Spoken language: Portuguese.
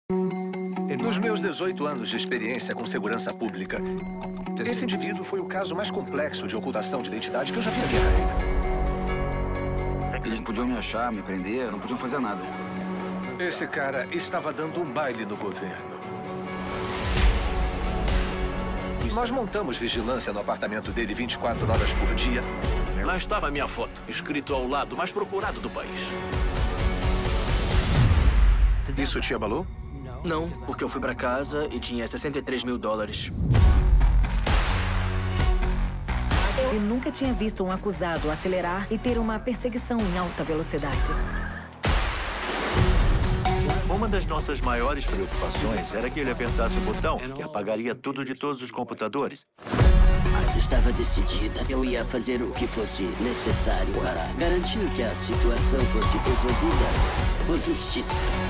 Nos meus 18 anos de experiência com segurança pública, esse indivíduo foi o caso mais complexo de ocultação de identidade que eu já vi na minha carreira. Eles podiam me achar, me prender, não podiam fazer nada. Esse cara estava dando um baile no governo. Nós montamos vigilância no apartamento dele 24 horas por dia. Lá estava a minha foto, escrito ao lado mais procurado do país. Isso te abalou? Não, porque eu fui pra casa e tinha 63 mil dólares. Ele nunca tinha visto um acusado acelerar e ter uma perseguição em alta velocidade. Uma das nossas maiores preocupações era que ele apertasse o botão que apagaria tudo de todos os computadores. Estava decidida. Eu ia fazer o que fosse necessário para garantir que a situação fosse resolvida por justiça.